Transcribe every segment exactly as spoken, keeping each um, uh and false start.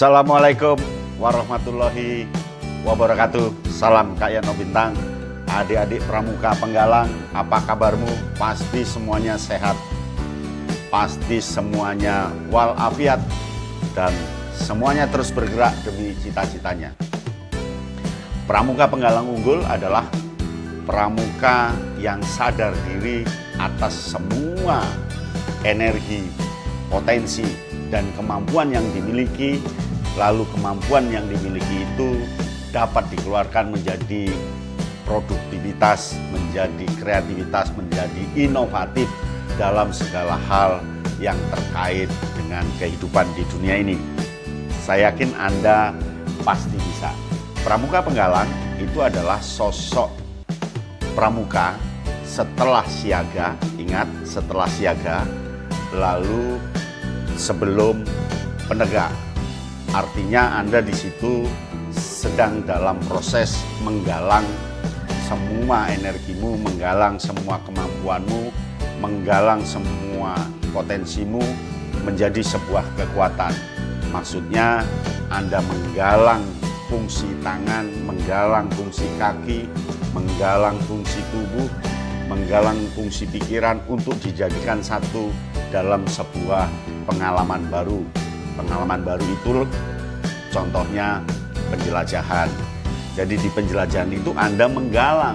Assalamualaikum warahmatullahi wabarakatuh. Salam Kak Yano Bintang. Adik-adik pramuka penggalang, apa kabarmu? Pasti semuanya sehat, pasti semuanya walafiat, dan semuanya terus bergerak demi cita-citanya. Pramuka penggalang unggul adalah pramuka yang sadar diri atas semua energi, potensi, dan kemampuan yang dimiliki. Lalu kemampuan yang dimiliki itu dapat dikeluarkan menjadi produktivitas, menjadi kreativitas, menjadi inovatif dalam segala hal yang terkait dengan kehidupan di dunia ini. Saya yakin Anda pasti bisa. Pramuka penggalang itu adalah sosok pramuka setelah siaga, ingat setelah siaga, lalu sebelum penegak. Artinya Anda di situ sedang dalam proses menggalang semua energimu, menggalang semua kemampuanmu, menggalang semua potensimu menjadi sebuah kekuatan. Maksudnya Anda menggalang fungsi tangan, menggalang fungsi kaki, menggalang fungsi tubuh, menggalang fungsi pikiran untuk dijadikan satu dalam sebuah pengalaman baru. Pengalaman baru itu contohnya penjelajahan. Jadi di penjelajahan itu Anda menggalang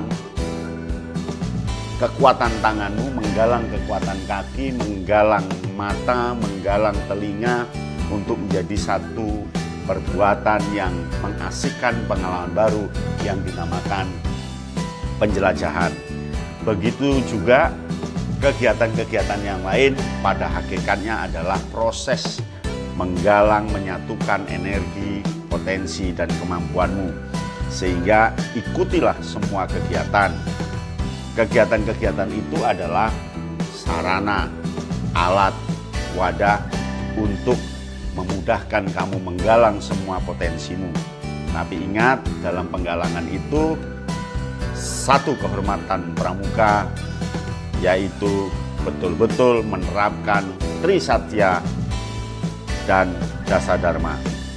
kekuatan tanganmu, menggalang kekuatan kaki, menggalang mata, menggalang telinga untuk menjadi satu perbuatan yang mengasihkan pengalaman baru yang dinamakan penjelajahan. Begitu juga kegiatan-kegiatan yang lain pada hakikatnya adalah proses menggalang, menyatukan energi, potensi, dan kemampuanmu. Sehingga ikutilah semua kegiatan. Kegiatan-kegiatan itu adalah sarana, alat, wadah untuk memudahkan kamu menggalang semua potensimu. Tapi ingat, dalam penggalangan itu satu kehormatan pramuka, yaitu betul-betul menerapkan Trisatya dan Dasa Dharma.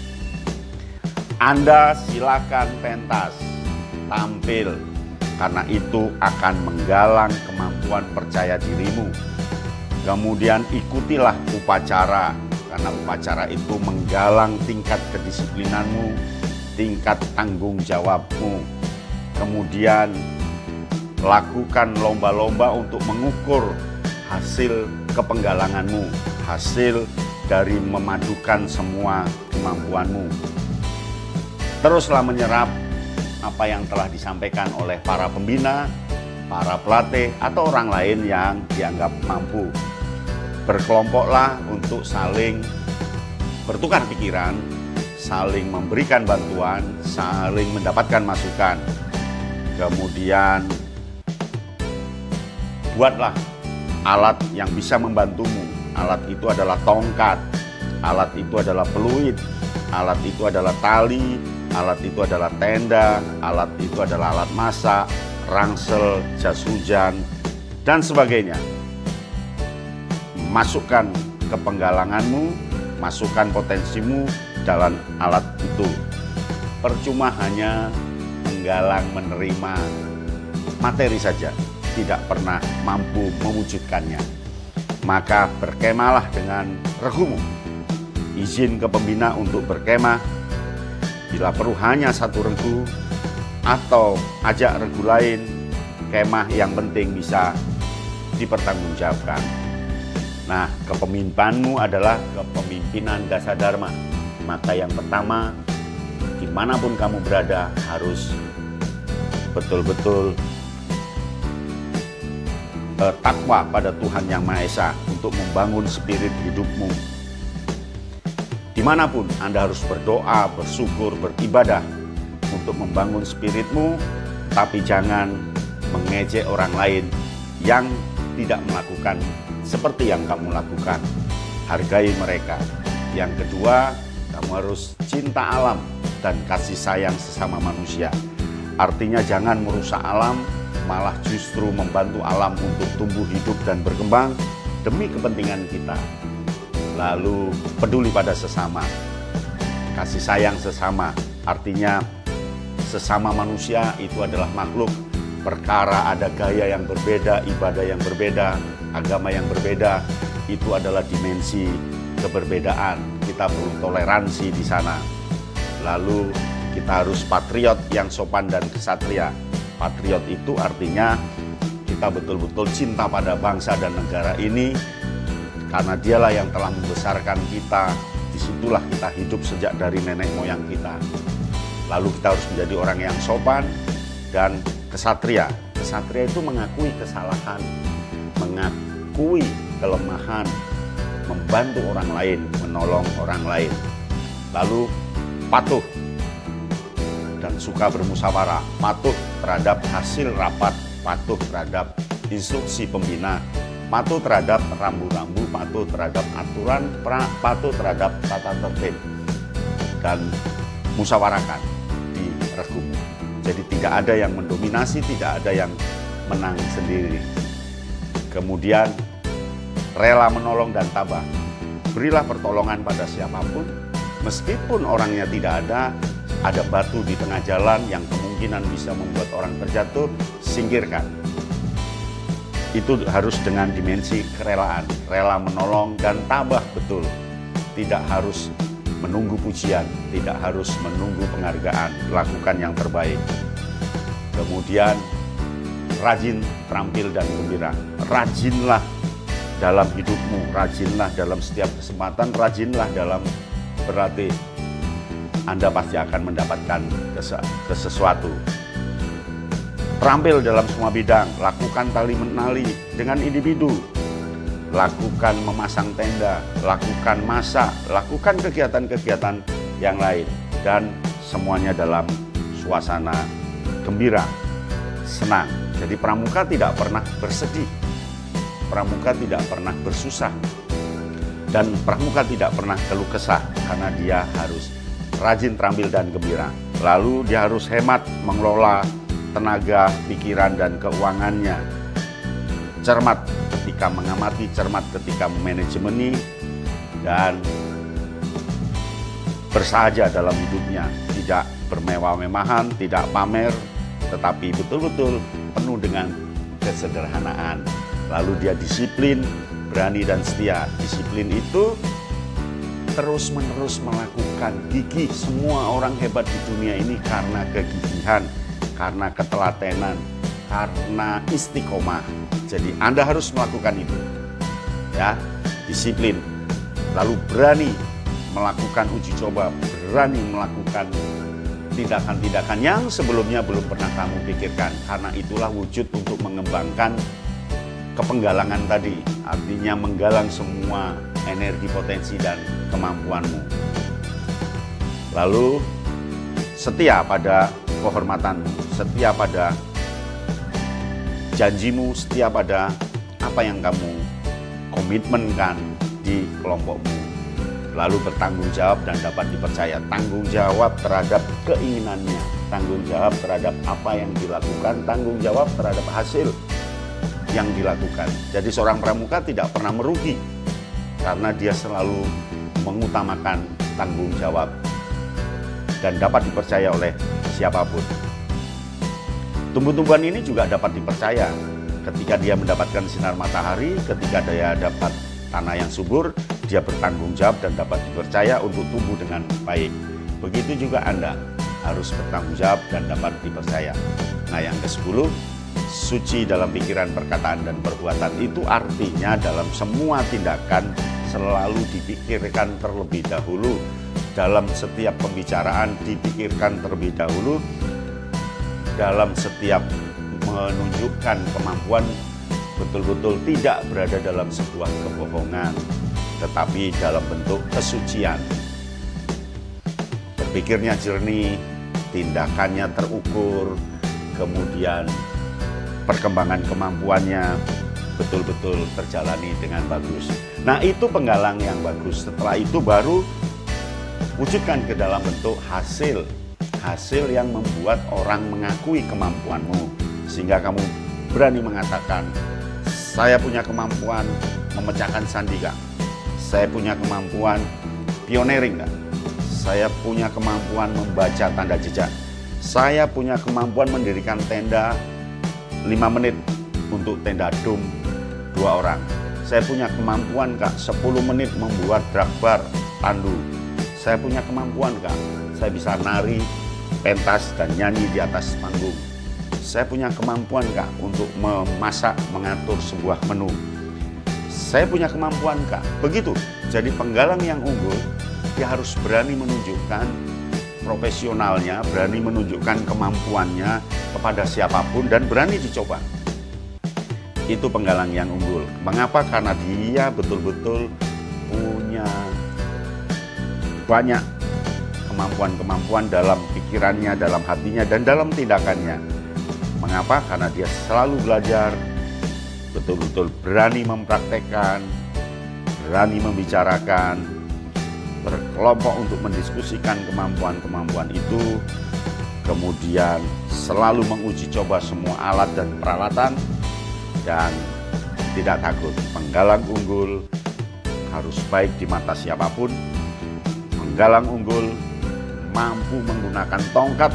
Anda silakan pentas, tampil, karena itu akan menggalang kemampuan percaya dirimu. Kemudian ikutilah upacara, karena upacara itu menggalang tingkat kedisiplinanmu, tingkat tanggung jawabmu. Kemudian lakukan lomba-lomba untuk mengukur hasil kepenggalanganmu, hasil dari memadukan semua kemampuanmu. Teruslah menyerap apa yang telah disampaikan oleh para pembina, para pelatih, atau orang lain yang dianggap mampu. Berkelompoklah untuk saling bertukar pikiran, saling memberikan bantuan, saling mendapatkan masukan. Kemudian buatlah alat yang bisa membantumu. Alat itu adalah tongkat, alat itu adalah peluit, alat itu adalah tali, alat itu adalah tenda, alat itu adalah alat masak, rangsel, jas hujan, dan sebagainya. Masukkan ke penggalanganmu, masukkan potensimu dalam alat itu. Percuma hanya menggalang, menerima materi saja, tidak pernah mampu mewujudkannya. Maka berkemahlah dengan regumu. Izin ke pembina untuk berkemah. Bila perlu hanya satu regu atau ajak regu lain, kemah yang penting bisa dipertanggungjawabkan. Nah, kepemimpinan adalah kepemimpinan Dasa Dharma. Maka yang pertama, dimanapun kamu berada harus betul-betul takwa pada Tuhan Yang Maha Esa untuk membangun spirit hidupmu. Dimanapun Anda harus berdoa, bersyukur, beribadah untuk membangun spiritmu, tapi jangan mengejek orang lain yang tidak melakukan seperti yang kamu lakukan. Hargai mereka. Yang kedua, kamu harus cinta alam dan kasih sayang sesama manusia. Artinya jangan merusak alam, malah justru membantu alam untuk tumbuh hidup dan berkembang demi kepentingan kita. Lalu peduli pada sesama. kasih sayang sesama. Artinya sesama manusia itu adalah makhluk. Perkara ada gaya yang berbeda, ibadah yang berbeda, agama yang berbeda, itu adalah dimensi keberbedaan. Kita perlu toleransi di sana. Lalu kita harus patriot yang sopan dan kesatria. Patriot itu artinya kita betul-betul cinta pada bangsa dan negara ini, karena dialah yang telah membesarkan kita. Disitulah kita hidup sejak dari nenek moyang kita. Lalu kita harus menjadi orang yang sopan dan kesatria. Kesatria itu mengakui kesalahan, mengakui kelemahan, membantu orang lain, menolong orang lain. Lalu patuh dan suka bermusyawarah, patuh terhadap hasil rapat, patuh terhadap instruksi pembina, patuh terhadap rambu-rambu, patuh terhadap aturan, patuh terhadap tata tertib, dan musyawarahkan di regu. Jadi tidak ada yang mendominasi, tidak ada yang menang sendiri. Kemudian rela menolong dan tabah. Berilah pertolongan pada siapapun, meskipun orangnya tidak ada, ada batu di tengah jalan yang kemungkinan bisa membuat orang terjatuh, singkirkan. Itu harus dengan dimensi kerelaan, rela menolong dan tabah betul. Tidak harus menunggu pujian, tidak harus menunggu penghargaan, lakukan yang terbaik. Kemudian rajin, terampil dan gembira. Rajinlah dalam hidupmu, rajinlah dalam setiap kesempatan, rajinlah dalam berarti Anda pasti akan mendapatkan sesuatu. Terampil dalam semua bidang, lakukan tali menali dengan individu, lakukan memasang tenda, lakukan masak, lakukan kegiatan-kegiatan yang lain, dan semuanya dalam suasana gembira, senang. Jadi pramuka tidak pernah bersedih, pramuka tidak pernah bersusah, dan pramuka tidak pernah keluh kesah, karena dia harus rajin, terampil, dan gembira. Lalu dia harus hemat mengelola tenaga, pikiran, dan keuangannya. Cermat ketika mengamati, cermat ketika memanajemeni, dan bersahaja dalam hidupnya. Tidak bermewah-mewahan, tidak pamer, tetapi betul-betul penuh dengan kesederhanaan. Lalu dia disiplin, berani, dan setia. Disiplin itu terus-menerus melakukan, gigih. Semua orang hebat di dunia ini karena kegigihan, karena ketelatenan, karena istiqomah. Jadi Anda harus melakukan itu, ya, disiplin. Lalu berani melakukan uji coba, berani melakukan tindakan-tindakan yang sebelumnya belum pernah kamu pikirkan. Karena itulah wujud untuk mengembangkan kepenggalangan tadi, artinya menggalang semua energi, potensi, dan kemampuanmu. Lalu setia pada kehormatanmu, setia pada janjimu, setia pada apa yang kamu komitmenkan di kelompokmu. Lalu bertanggung jawab dan dapat dipercaya. Tanggung jawab terhadap keinginannya, tanggung jawab terhadap apa yang dilakukan, tanggung jawab terhadap hasil yang dilakukan. Jadi seorang pramuka tidak pernah merugi karena dia selalu mengutamakan tanggung jawab dan dapat dipercaya oleh siapapun. Tumbuh-tumbuhan ini juga dapat dipercaya ketika dia mendapatkan sinar matahari, ketika dia dapat tanah yang subur, dia bertanggung jawab dan dapat dipercaya untuk tumbuh dengan baik. Begitu juga Anda harus bertanggung jawab dan dapat dipercaya. Nah, yang kesepuluh, suci dalam pikiran, perkataan, dan perbuatan. Itu artinya dalam semua tindakan selalu dipikirkan terlebih dahulu. Dalam setiap pembicaraan dipikirkan terlebih dahulu. Dalam setiap menunjukkan kemampuan, betul-betul tidak berada dalam sebuah kebohongan, tetapi dalam bentuk kesucian. Berpikirnya jernih, tindakannya terukur, kemudian perkembangan kemampuannya betul-betul terjalani dengan bagus. Nah, itu penggalang yang bagus. Setelah itu baru wujudkan ke dalam bentuk hasil. Hasil yang membuat orang mengakui kemampuanmu. Sehingga kamu berani mengatakan, saya punya kemampuan memecahkan sandi, Kak. Saya punya kemampuan pioneering, Kak. Saya punya kemampuan membaca tanda jejak. Saya punya kemampuan mendirikan tenda lima menit untuk tenda dom dua orang. Saya punya kemampuan Kak sepuluh menit membuat drakbar tandu. Saya punya kemampuan Kak, saya bisa nari, pentas dan nyanyi di atas panggung. Saya punya kemampuan Kak untuk memasak, mengatur sebuah menu. Saya punya kemampuan Kak. Begitu. Jadi penggalang yang unggul, dia harus berani menunjukkan profesionalnya, berani menunjukkan kemampuannya kepada siapapun dan berani dicoba. Itu penggalang yang unggul. Mengapa? Karena dia betul-betul punya banyak kemampuan-kemampuan dalam pikirannya, dalam hatinya, dan dalam tindakannya. Mengapa? Karena dia selalu belajar, betul-betul berani mempraktekkan, berani membicarakan, berkelompok untuk mendiskusikan kemampuan-kemampuan itu, kemudian selalu menguji coba semua alat dan peralatan, dan tidak takut. Penggalang unggul harus baik di mata siapapun. Penggalang unggul mampu menggunakan tongkat,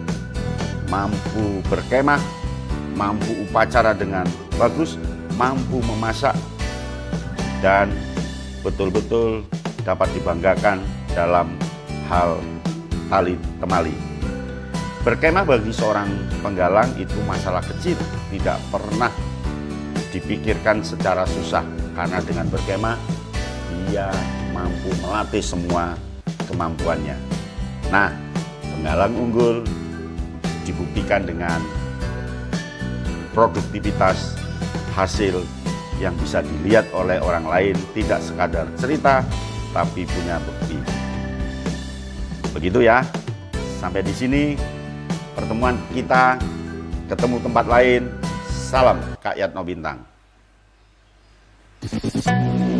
mampu berkemah, mampu upacara dengan bagus, mampu memasak, dan betul-betul dapat dibanggakan dalam hal tali temali. Berkemah bagi seorang penggalang itu masalah kecil, tidak pernah dipikirkan secara susah, karena dengan berkemah dia mampu melatih semua kemampuannya. Nah, penggalang unggul dibuktikan dengan produktivitas hasil yang bisa dilihat oleh orang lain, tidak sekadar cerita tapi punya bukti. Begitu ya. Sampai di sini pertemuan kita, ketemu tempat lain. Salam Kak Yatno Bintang.